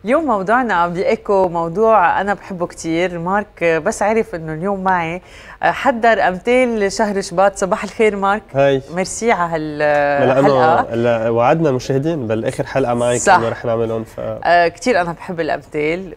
اليوم موضوعنا بإيكو موضوع أنا بحبه كتير. مارك بس عرف إنه اليوم معي حضر أمثال شهر شباط. صباح الخير مارك. هاي ميرسي على هالحلقة. لأنه وعدنا المشاهدين بالآخر حلقة معك إنه رح نعملهم كتير أنا بحب الأمثال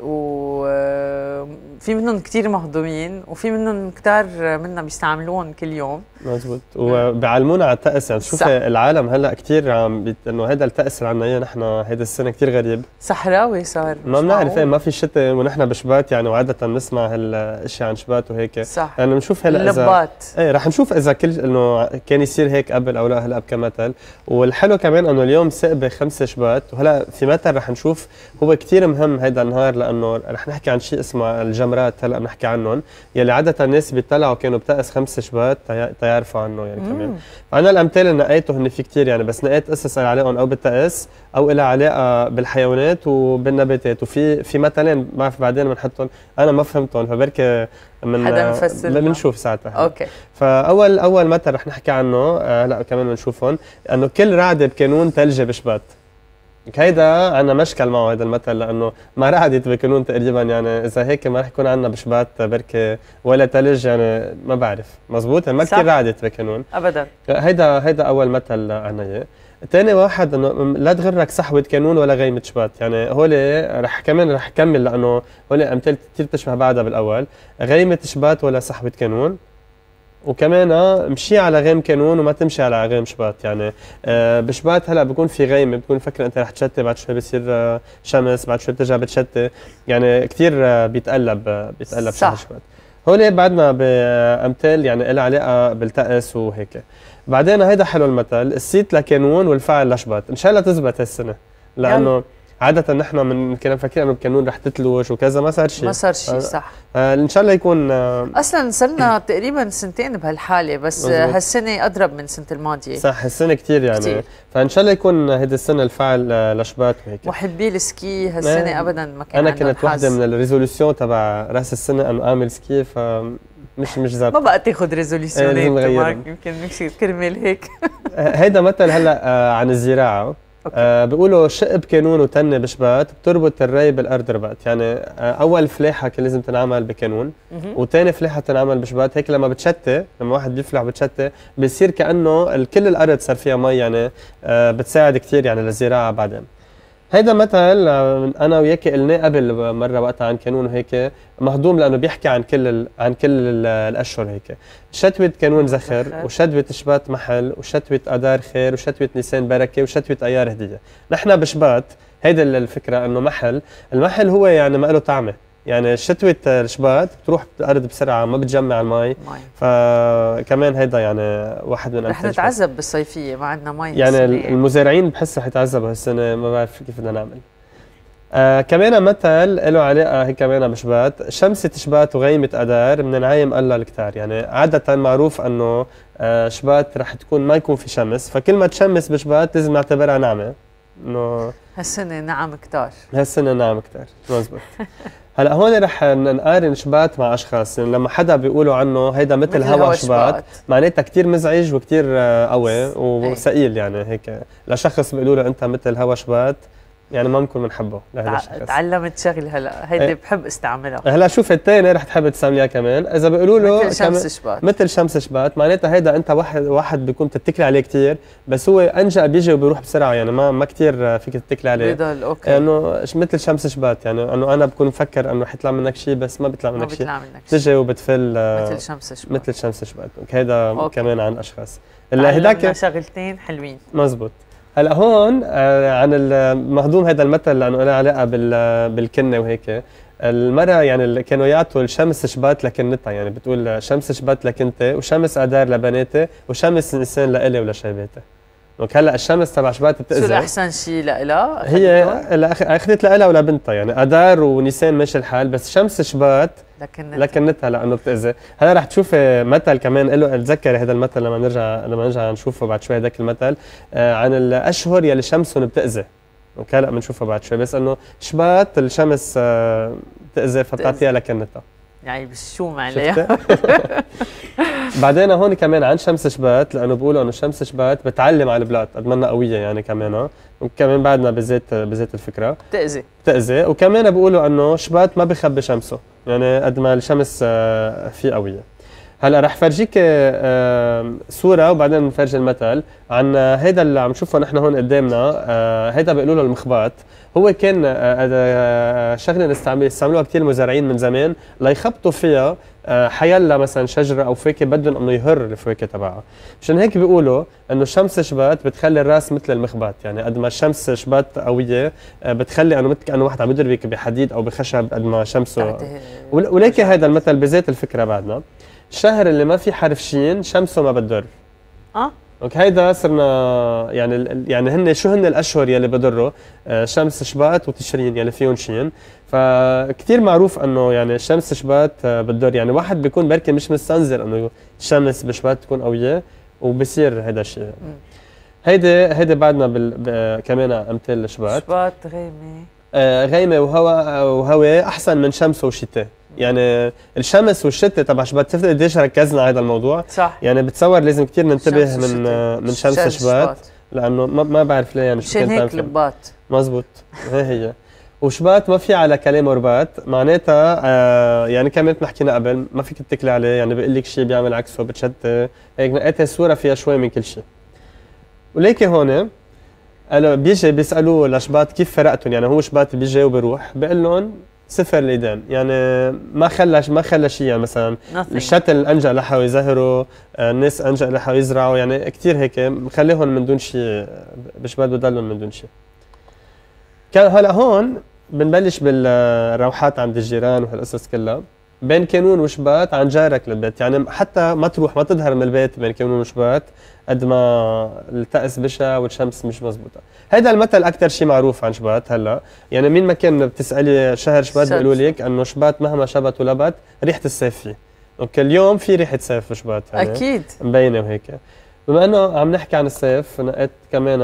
وفي منهم كتير مهضومين وفي منهم كتار منا بيستعملون كل يوم. مزبوط، وبيعلمونا على الطقس. يعني شوف العالم هلا كتير عم إنه هذا الطقس اللي عنا إياه نحن هيدا السنة كتير غريب، صحراوي صار، ما بنعرف ما في شتاء ونحن بشباط يعني، وعادة بنسمع هالاشياء عن شباط وهيك. صح، يعني بنشوف هلا اللبات ايه رح نشوف اذا كل انه كان يصير هيك قبل او لا هلا كمثل. والحلو كمان انه اليوم سقبه 5 شباط، وهلا في مثل رح نشوف هو كثير مهم هيدا النهار، لانه رح نحكي عن شيء اسمه الجمرات. هلا بنحكي عنهم يلي عاده الناس بيطلعوا كانوا بتقس 5 شباط تيعرفوا عنه يعني. كمان فانا الامثال اللي نقيته هن في كثير يعني، بس نقيت قصص علاقهم او بالتقس او لها علاقه بالحيوانات وبالنباتات. وفي مثلين ما بعرف بعدين بنحطهم انا ما فهمتهم، فبركي حدا مفسر بنشوف ساعتها. اوكي. فاول مثل رح نحكي عنه هلا كمان بنشوفهم، انه كل رعده بكانون ثلجه بشباط. هيدا عنا مشكل معه هذا المثل، لانه ما رعدت بكانون تقريبا يعني، اذا هيك ما رح يكون عندنا بشباط بركي ولا ثلج يعني، ما بعرف مزبوط ما كثير رعدت بكانون ابدا. هيدا اول مثل عنا اياه. ثاني واحد انه لا تغرك صحوه كانون ولا غيمه شباط. يعني هول رح كمل لانه هول امثال كثير بتشبه بعضها بالاول. غيمه شباط ولا صحوه كانون، وكمان مشي على غيم كانون وما تمشي على غيم شباط. يعني بشباط هلا بكون في غيمه، بتكون مفكر انت رح تشتي، بعد شوي بصير شمس، بعد شوي بترجع بتشتي، يعني كثير بيتقلب شهر شباط. هول بعدنا بامثال يعني لها علاقه بالتقس وهيك. بعدين هيدا حلو المثل، السيت لكانون والفعل لشباط. ان شاء الله تزبط هالسنه، لانه عادة نحن كنا مفكرين انه بكانون رح تتلوش وكذا، ما صار شيء صح. ان شاء الله يكون اصلا صرنا تقريبا سنتين بهالحاله، بس هالسنه اضرب من السنه الماضيه. صح، هالسنه كثير يعني كتير. فان شاء الله يكون هيدي السنه الفعل لشباط وهيك. محبي السكي هالسنه ابدا ما كان انا كانت وحده من الريزوليوشن تبع راس السنه انه اعمل سكي، مش ذات ما بقى تاخذ ريزوليوشنات مارك، يمكن مش كرمال هيك. هيدا مثل هلا عن الزراعه. بيقولوا شق بكانون وتنه بشباط، بتربط الري بالارض رباط. يعني اول فلاحه كان لازم تنعمل بكانون، وثاني فلاحه تنعمل بشباط. هيك لما بتشتي، لما واحد بيفلح بتشتي، بصير كانه كل الارض صار فيها مي، يعني بتساعد كثير يعني للزراعه بعدين. هيدا مثل انا وياك قلناه قبل مره وقتها عن كانون وهيك، مهضوم لانه بيحكي عن كل الاشهر هيك. شتوة كانون زخر، وشتوة شباط محل، وشتوة اذار خير، وشتوة نيسان بركه، وشتوة ايار هديه. نحن بشباط هيدا الفكره، انه المحل هو يعني ما له طعمه. يعني شتوة الشباط بتروح الارض بسرعه، ما بتجمع المي، فكمان هيدا يعني واحد من رح نتعذب بالصيفيه، ما عندنا مي يعني. المزارعين بحس رح يتعذبوا هالسنه، ما بعرف كيف بدنا نعمل. كمان مثل له علاقه هيك كمان بشباط، شمسة شباط وغيمة اذار من نعايم الله الكتار. يعني عاده معروف انه شباط رح تكون ما يكون في شمس، فكل ما تشمس بشباط لازم نعتبرها نعمه، انه هالسنه نعم كتار. هالسنه نعم كتار، مزبوط. هلا هون رح نقارن شباط مع اشخاص. يعني لما حدا بيقولوا عنه هيدا مثل هوا شباط، معناتها كثير مزعج وكثير قوي وثقيل. يعني هيك لشخص بيقولوا له انت مثل هوا شباط، يعني ما بنكون بنحبه لهذا الشخص. تعلمت شغله هلا، هيدي بحب استعملها. هلا شوف الثاني رح تحب تستعمليها كمان. اذا بيقولوا له مثل شمس شباط، مثل شمس شباط، معناتها هيدا انت واحد بيكون بتتكلي عليه كثير، بس هو انجا بيجي وبيروح بسرعه. يعني ما كثير فيك تتكلي عليه، بضل اوكي. انه مثل شمس شباط، يعني انه انا بكون مفكر انه حيطلع منك شيء، بس ما بيطلع منك شيء، بتجي وبتفل مثل شمس شباط. هيدا كمان عن اشخاص. هداك شغلتين حلوين، مزبوط. هلا هون عن المهضوم هذا المثل، لانه له علاقه بالكنه وهيك. المرأة يعني كانوا يعطوا الشمس شباط لكنتها، يعني بتقول شمس شباط لكنتي، وشمس اذار لبناتي، وشمس نسان لإلي ولشيباتي. دونك هلا الشمس تبع شباط بتأذي. شو احسن شيء لها؟ هي اخذت لها ولبنتها، يعني اذار ونيسان ماشي الحال، بس شمس شباط لكنتها لانه بتأذي. هلا رح تشوفي مثل كمان له، اتذكري هذا المثل لما نرجع نشوفه بعد شوي. هذاك المثل عن الاشهر يلي شمسهم بتأذي. اوكي هلا بنشوفها بعد شوي، بس انه شباط الشمس بتأذي فبتعطيها لكنتها. يعني بالشوم عليها. بعدين هون كمان عن شمس شبات، لانه بيقولوا انه شمس شبات بتعلم على البلاد قد ما قويه يعني كمان. وكمان بعدنا بزيت الفكره بتاذي. وكمان بيقولوا انه شبات ما بخبي شمسه، يعني قد ما الشمس فيه قويه. هلا رح فرجيك صوره وبعدين نفرجي المثل عن هيدا اللي عم نشوفه نحن هون قدامنا. هيدا بيقولوا له المخبات. هو كان شغله استعملوها كثير المزارعين من زمان ليخبطوا فيها حيلا مثلا شجره او فاكهه بدهم انه يهر الفواكه تبعها. مشان هيك بيقولوا انه الشمس شبات بتخلي الراس مثل المخبات، يعني قد ما الشمس شبات قويه بتخلي انه مثل كانه واحد عم يضربك بحديد او بخشب قد ما شمسه. ولكن هذا المثل بذات الفكره بعدنا، الشهر اللي ما في حرف شين شمسه ما بتضر. اوكي، هيدا صرنا يعني هن الاشهر يلي بضروا؟ شمس شبات وتشرين يلي فيهم شين. فكتير معروف انه يعني الشمس شبات بتضر، يعني واحد بيكون بركي مش مستنظر انه الشمس بشبات تكون قويه وبصير هيدا الشيء. هيدي بعدنا كمان امثال الشبات. شبات غيمه وهواء احسن من شمس وشتاء. يعني الشمس والشتاء تبع شبات تفرق قديش ركزنا على هذا الموضوع. صح. يعني بتصور لازم كثير ننتبه من شمس شبات، لانه ما بعرف ليه يعني شو هيك لبات. مزبوط، هي وشبات ما في على كلامه رباط، معناتها يعني كمان مثل ما حكينا قبل ما فيك تتكلي عليه، يعني بيقول لك شيء بيعمل عكسه بتشتي. هيك نقيت الصوره فيها شوي من كل شيء. ولكن هون قالوا بيجي بيسالوه لشبات كيف فرقتهم، يعني هو شبات بيجي وبيروح بيقول لهم صفر الايدين، يعني ما خلى شيء. يعني مثلا الشتل انجا لحقوا يزهروا، الناس انجا لحقوا يزرعوا، يعني كثير هيك مخليهم من دون شيء، بشبات بضلهم من دون شيء. كان هلا هون بنبلش بالروحات عند الجيران وهالقصص كلها. بين كانون وشبات عن جارك للبيت، يعني حتى ما تروح ما تظهر من البيت بين كانون وشبات قد ما الطقس بشع والشمس مش مزبوطه. هيدا المثل اكثر شيء معروف عن شبات. هلا يعني مين ما كان بتسالي شهر شبات بيقولوا لك انه شبات مهما شبت ولبت ريحه الصيف فيه. اوكي، اليوم في ريحه صيف بشبات يعني اكيد مبينه وهيك. بما انه عم نحكي عن الصيف نقيت كمان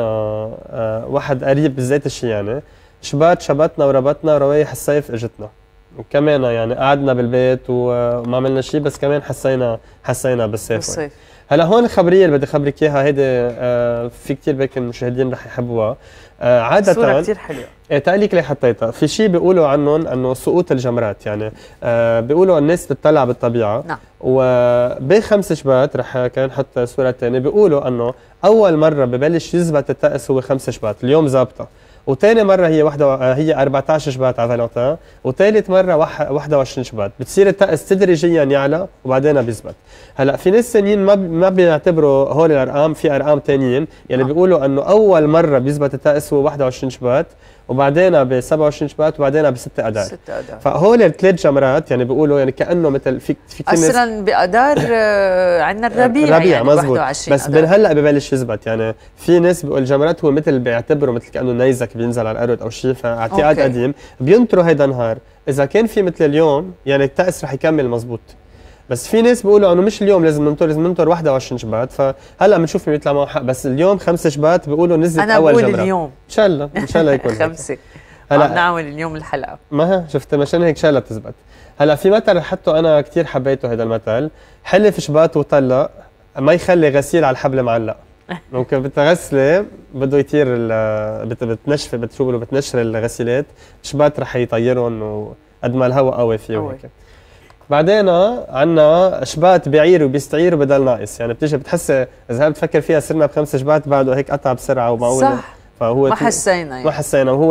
واحد قريب بذات الشيء، يعني شبات شبتنا وربطنا وروايح الصيف اجتنا. وكمان يعني قعدنا بالبيت وما عملنا شيء، بس كمان حسينا بالصيف. هلا هون الخبريه اللي بدي اخبرك اياها هيدي في كثير بك المشاهدين رح يحبوها. عاده صورة كثير حلوه. تقليك ليه حطيتها في شيء بيقولوا عنهم انه سقوط الجمرات، يعني بيقولوا الناس بتطلع بالطبيعه. نعم. وبخمس شبات رح كان حط صوره ثانيه بيقولوا انه اول مره ببلش يزبط الطقس هو 5 شبات، اليوم ظابطه. وثاني مرة هي 14 شبات على فالنتين، وثالث مرة 21 شبات، بتصير الطقس تدريجيا يعلى وبعدين بيزبط. هلا في ناس ثانيين ما بيعتبروا هول الارقام، في ارقام ثانيين يلي بيقولوا انه اول مرة بيزبط الطقس هو 21 شبات، وبعدين ب 27 شبات، وبعدين ب 6 اذار. فهول الثلاث جمرات يعني بيقولوا يعني كانه مثل في اصلا باذار عندنا الربيع يعني مزبوط. بس من هلا ببلش يزبط. يعني في ناس بيقول الجمرات هو مثل بيعتبروا مثل كانه نيزك بينزل على الارض او شيء، فاعتقاد قديم بينطروا هيدا النهار. اذا كان في مثل اليوم يعني الطقس رح يكمل مزبوط. بس في ناس بيقولوا انه مش اليوم لازم ننطر 21 شبات، فهلا بنشوف مين بيطلع معه حق. بس اليوم 5 شبات بيقولوا نزلت اول جمره. انا بقول اليوم ان شاء الله يكون 5. هلا عم نعمل اليوم الحلقه. ما شفت مشان هيك شغله بتزبط. هلا في مثل حطه انا كثير حبيته هذا المثل، حلف شبات وطلق ما يخلي غسيل على الحبل معلق. ممكن بتغسلي بده يطير بتنشف شو بيقولوا بتنشر الغسيلات، شبات رح يطيرهم وقد ما الهواء قوي فيه وهيك. بعدين عندنا شبات بيعير وبيستعير وبدل ناقص، يعني بتيجي بتحس اذا بتفكر فيها صرنا ب5 شبات بعده هيك قطع بسرعه ومعقول. صح. فهو ما حسينا يعني. ما حسينا، وهو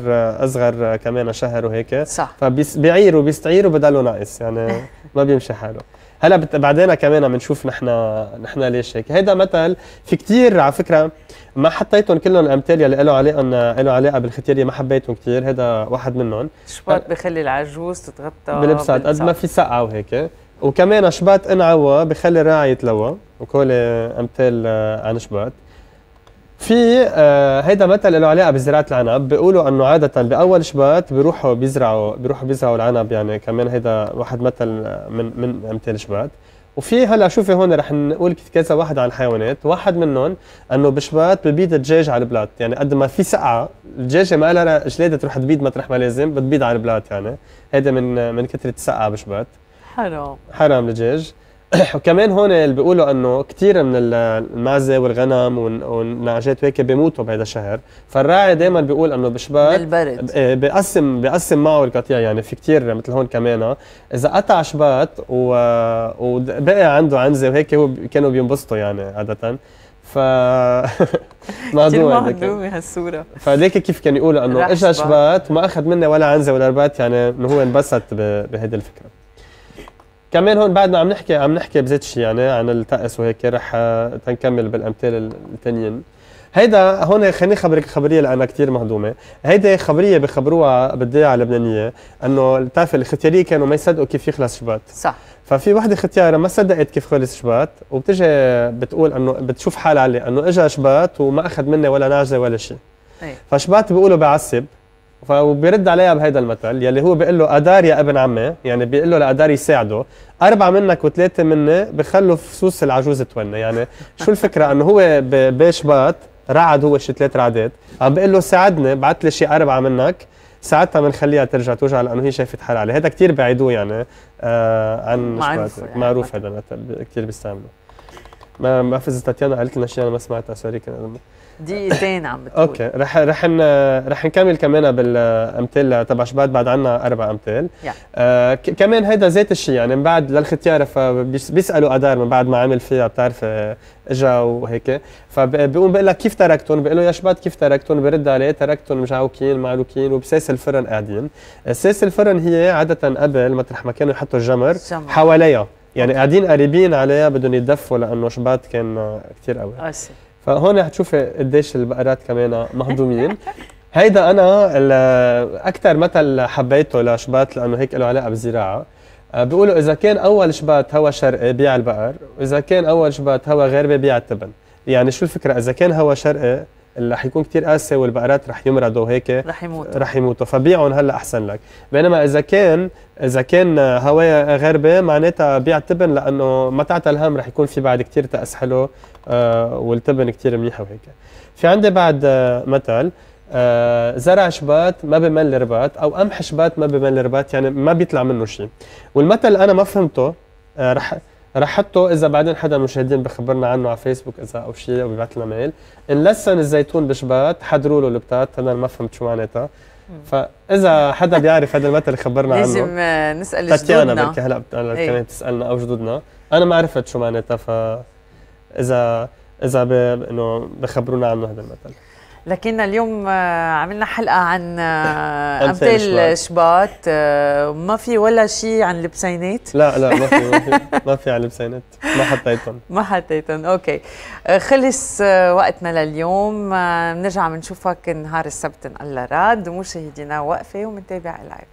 اصغر كمان شهر وهيك. صح. فبيعير وبيستعير وبدله ناقص، يعني ما بيمشي حاله. هلا بعدين كمان بنشوف نحن ليش هيك. هيدا مثل في كثير على فكره ما حطيتهم كلهم الامثال اللي له علاقه بالختيريه، ما حبيتهم كثير. هذا واحد منهم. شبات بخلي العجوز تتغطى بلبسات قد ما في سقعه وهيك. وكمان شبات انعوى بخلي الراعي يتلوى، وكل امثال عن شبات. في هيدا مثل له علاقه بزراعه العنب، بيقولوا انه عاده باول شبات بيروحوا بيزرعوا العنب، يعني كمان هيدا واحد مثل من امثال شبات. وفي هلا شوفي هون رح نقول كذا واحد عن الحيوانات، واحد منهم انه بشبات ببيض الدجاج على البلاط، يعني قد ما في سقعه الدجاجه ما لها جلاده تروح تبيض مطرح ما لازم، بتبيض على البلاط. يعني هيدا من كثره السقعه بشبات. حرام الدجاج. وكمان هون اللي بيقولوا انه كثير من المعزه والغنم والنعجات وهيك بيموتوا بهذا الشهر، فالراعي دائما بيقول انه بشبات البرد بيقسم معه القطيع. يعني في كثير مثل هون كمان اذا قطع شبات وبقى عنده عنزه وهيك هو كانوا بينبسطوا يعني عاده. ف موضوع مهضومه هالصوره. فليك كيف كانوا يقولوا انه اجى شبات وما اخذ منه ولا عنزه ولا ربات، يعني انه هو انبسط بهيدي الفكره. كمان هون بعد ما عم نحكي بزيت شيء يعني عن الطقس وهيك، رح تنكمل بالامثال الثانيين. هيدا هون خليني خبرك خبريه لانها كثير مهضومه. هيدي خبريه بخبروها بالضيعه اللبنانيه، انه بتعرف الختياريه كانوا ما يصدقوا كيف يخلص شبات. صح. ففي وحده ختياره ما صدقت كيف خلص شبات، وبتجي بتقول انه بتشوف حالها عليه انه اجى شبات وما اخذ منه ولا نعجه ولا شيء. فشبات بيقولوا بعصب، فبيرد عليها بهيدا المثل يلي هو بيقول له ادار يا ابن عمي، يعني بيقول له لادار يساعده، 4 منك و3 مني بخلوا فصوص العجوز توني. يعني شو الفكره؟ انه هو بشبات رعد هو شي 3 رعدات، عم بيقول له ساعدني بعت لي شي 4 منك، ساعتها بنخليها ترجع توجع لانه هي شايفه حالها عليه. هذا كثير بعيدوه يعني عن معروف يعني معروف هذا المثل كثير بيستعملوا. ما بعرف اذا تاتيانا قالت لنا شيء انا ما سمعتها، سوري. دقيقتين عم بتقول. اوكي رح نكمل كمان بالامثال تبع شبات، بعد عنا 4 امثال. كمان هيدا زيت الشيء يعني من بعد للختياره، فبيسالوا ادار من بعد ما عمل فيها بتعرف اجا وهيك، فبيقوم بيقول لك كيف تركتهم؟ بيقول له يا شبات كيف تركتهم؟ برد عليه تركتهم مجعوكين معلوكين وبساس الفرن قاعدين. ساس الفرن هي عاده قبل مطرح ما كانوا يحطوا الجمر حواليها، يعني قاعدين قريبين عليها بدهم يتدفوا لانه شبات كان كثير قوي. فهون حتشوفي قديش البقرات كمان مهضومين. هيدا انا اكثر مثل حبيته لشبات لانه هيك له علاقه بالزراعه. بيقولوا اذا كان اول شبات هوا شرقي بيع البقر، واذا كان اول شبات هوا غربي بيع التبن. يعني شو الفكره؟ اذا كان هوا شرقي اللي رح يكون كثير قاسي والبقرات رح يمرضوا هيك رح يموتوا فبيعهم هلا احسن لك. بينما اذا كان هوايا غربي معناتها بيع التبن، لانه ما تعطى الهم رح يكون في بعد كثير تقس حلو والتبن كثير منيحه وهيك. في عندي بعد مثل زرع شبات ما بمل ربات، او قمح شبات ما بمل ربات، يعني ما بيطلع منه شيء. والمثل انا ما فهمته، رح حطه اذا بعدين حدا من المشاهدين بخبرنا عنه على فيسبوك اذا او شيء او بيبعث لنا ميل. ان لسن الزيتون بشبات حضروا له البتات، انا ما فهمت شو معناتها. فاذا حدا بيعرف هذا المثل خبرنا عنه. لازم نسال جدودنا. تاتيانا بركي هلا كمان تسالنا او جدودنا، انا ما عرفت شو معناتها، فاذا انه بخبرونا عنه هذا المثل. لكن اليوم عملنا حلقة عن أمثال شباط، ما في ولا شيء عن البسينات. لا ما في عن البسينات، ما حطيتهم. اوكي، خلص وقتنا لليوم. بنرجع بنشوفك نهار السبت ان الله راد، ومشاهدينا وقفة ومنتابع لايف.